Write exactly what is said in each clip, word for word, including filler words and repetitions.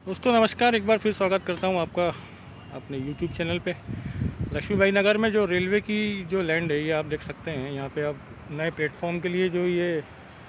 दोस्तों नमस्कार, एक बार फिर स्वागत करता हूं आपका अपने यूट्यूब चैनल पे। लक्ष्मीबाई नगर में जो रेलवे की जो लैंड है ये आप देख सकते हैं। यहाँ पे अब नए प्लेटफॉर्म के लिए जो ये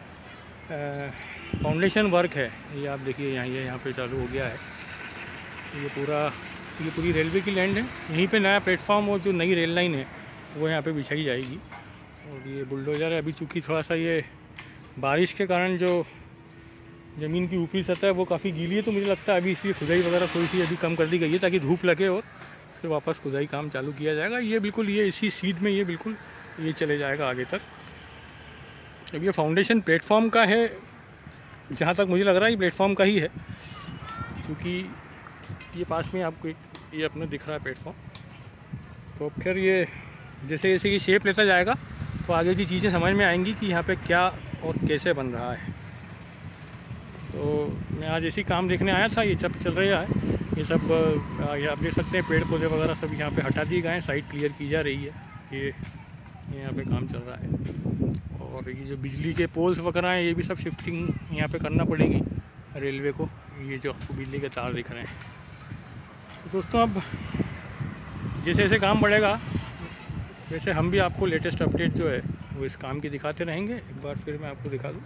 फाउंडेशन वर्क है ये आप देखिए यहाँ ये यहाँ पे चालू हो गया है। ये पूरा ये पूरी रेलवे की लैंड है। यहीं पे नया प्लेटफॉर्म और जो नई रेल लाइन है वो यहाँ पे बिछाई जाएगी। और ये बुलडोज़र है, अभी चूँकि थोड़ा सा ये बारिश के कारण जो ज़मीन की ऊपरी सतह है वो काफ़ी गीली है, तो मुझे लगता है अभी इसलिए खुदाई वगैरह थोड़ी सी अभी कम कर दी गई है ताकि धूप लगे और फिर वापस खुदाई काम चालू किया जाएगा। ये बिल्कुल ये इसी सीध में ये बिल्कुल ये चले जाएगा आगे तक। अब ये फाउंडेशन प्लेटफॉर्म का है, जहाँ तक मुझे लग रहा है ये प्लेटफॉर्म का ही है, क्योंकि ये पास में आपको ये अपना दिख रहा है प्लेटफॉर्म। तो फिर ये जैसे जैसे ये शेप लेता जाएगा तो आगे की चीज़ें समझ में आएंगी कि यहाँ पे क्या और कैसे बन रहा है। तो मैं आज इसी काम देखने आया था। ये सब चल रहा है, ये सब ये आप देख सकते हैं पेड़ पौधे वगैरह सब यहाँ पे हटा दिए गए हैं, साइट क्लियर की जा रही है। ये यहाँ पे काम चल रहा है। और ये जो बिजली के पोल्स वगैरह हैं ये भी सब शिफ्टिंग यहाँ पे करना पड़ेगी रेलवे को। ये जो आपको बिजली के तार दिख रहे हैं। तो दोस्तों अब जैसे जैसे काम बढ़ेगा वैसे हम भी आपको लेटेस्ट अपडेट जो है वो इस काम की दिखाते रहेंगे। एक बार फिर मैं आपको दिखा दूँ,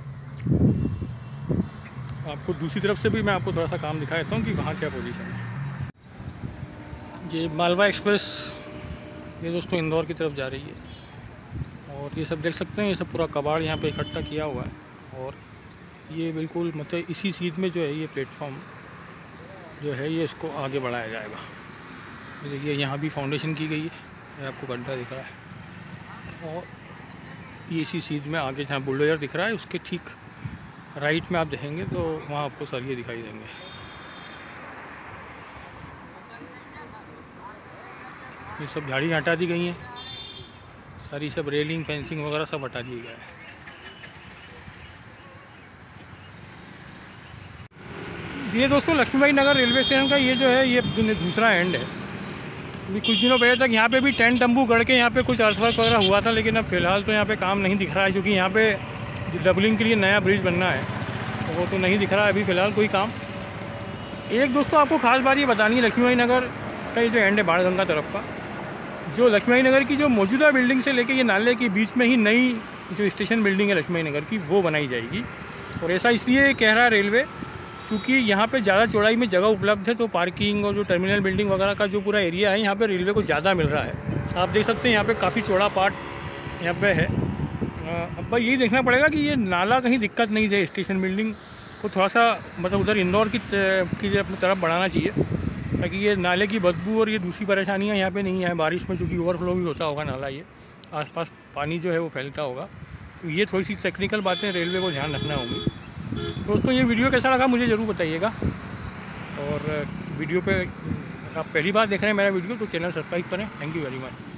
आपको दूसरी तरफ से भी मैं आपको थोड़ा सा काम दिखा देता हूँ कि वहाँ क्या पोजीशन है। ये मालवा एक्सप्रेस ये दोस्तों इंदौर की तरफ जा रही है। और ये सब देख सकते हैं, ये सब पूरा कबाड़ यहाँ पे इकट्ठा किया हुआ है। और ये बिल्कुल मतलब इसी सीट में जो है ये प्लेटफॉर्म जो है ये इसको आगे बढ़ाया जाएगा। देखिए यहाँ भी फाउंडेशन की गई है, ये आपको गड्ढा दिख रहा है। और ये इसी सीट में आगे जहाँ बुलडोजर दिख रहा है उसके ठीक राइट में आप देखेंगे तो वहाँ आपको सरिये दिखाई देंगे। ये सब झाड़ी हटा दी गई हैं, सारी सब रेलिंग फेंसिंग वगैरह सब हटा दिए गए हैं। ये दोस्तों लक्ष्मीबाई नगर रेलवे स्टेशन का ये जो है ये दूसरा एंड है। अभी कुछ दिनों पहले तक यहाँ पे भी टेंट तंबू गढ़ के यहाँ पे कुछ अर्थवर्क वगैरह हुआ था, लेकिन अब फ़िलहाल तो यहाँ पे काम नहीं दिख रहा है, क्योंकि यहाँ पे डबलिंग के लिए नया ब्रिज बनना है तो वो तो नहीं दिख रहा है अभी फ़िलहाल कोई काम। एक दोस्तों आपको खास बात ये बतानी है, लक्ष्मीबाई नगर का ये जो एंड है बाणगंगा तरफ का, जो लक्ष्मीबाई नगर की जो मौजूदा बिल्डिंग से लेके ये नाले के बीच में ही नई जो स्टेशन बिल्डिंग है लक्ष्मीबाई नगर की वो बनाई जाएगी। और ऐसा इसलिए कह रहा है रेलवे क्योंकि यहाँ पे ज़्यादा चौड़ाई में जगह उपलब्ध है, तो पार्किंग और जो टर्मिनल बिल्डिंग वगैरह का जो पूरा एरिया है यहाँ पे रेलवे को ज़्यादा मिल रहा है। आप देख सकते हैं यहाँ पे काफ़ी चौड़ा पार्ट यहाँ पे है। अब भाई यही देखना पड़ेगा कि ये नाला कहीं दिक्कत नहीं दे, स्टेशन बिल्डिंग को थोड़ा सा मतलब उधर इंदौर की की अपनी तरफ बढ़ाना चाहिए, ताकि ये नाले की बदबू और ये दूसरी परेशानियाँ यहाँ पे नहीं आए। बारिश में चूँकि ओवरफ्लो भी होता होगा नाला, ये आसपास पानी जो है वो फैलता होगा, तो ये थोड़ी सी टेक्निकल बातें रेलवे को ध्यान रखना होगी। दोस्तों ये वीडियो कैसा लगा मुझे ज़रूर बताइएगा। और वीडियो पे आप पहली बार देख रहे हैं मेरा वीडियो तो चैनल सब्सक्राइब करें। Thank you very much.